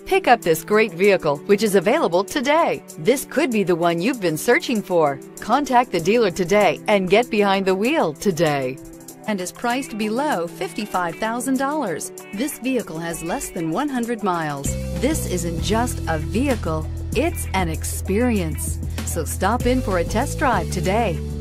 Pick up this great vehicle, which is available today. This could be the one you've been searching for. Contact the dealer today and get behind the wheel today. And is priced below $55,000. This vehicle has less than 100 miles. This isn't just a vehicle, it's an experience. So stop in for a test drive today.